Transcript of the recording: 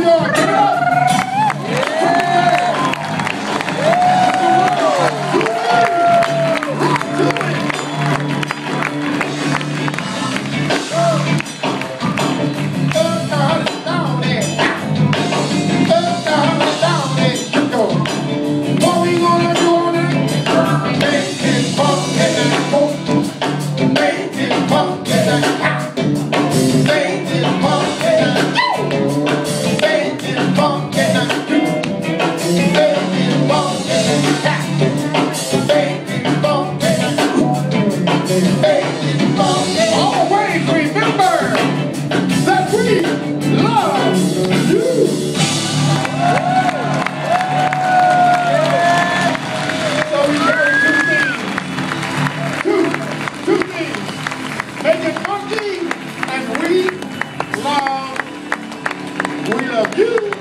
doing? Give it up. What we gonna do on it? Make it pump in that boat. Make it pump in that house. Make it pump in that. Make it pump in that street. Make it pump in that house. Make it pump in that. Make it pump in that. Always remember that we love you. Make it funky, and we love you.